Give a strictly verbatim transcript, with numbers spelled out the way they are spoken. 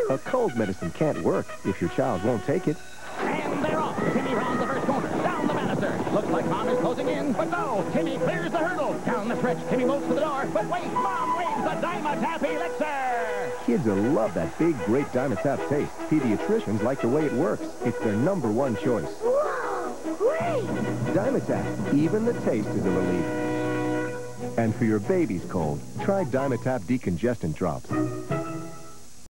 A cold medicine can't work if your child won't take it. And they're off. Timmy rounds the first corner. Down the banister. Looks like Mom is closing in, but no. Timmy clears the hurdle. Down the stretch. Timmy moves to the door. But wait, Mom waves the Dimetapp elixir. Kids will love that big, great Dimetapp taste. Pediatricians like the way it works. It's their number one choice. Wow, great! Dimetapp. Even the taste is a relief. And for your baby's cold, try Dimetapp decongestant drops.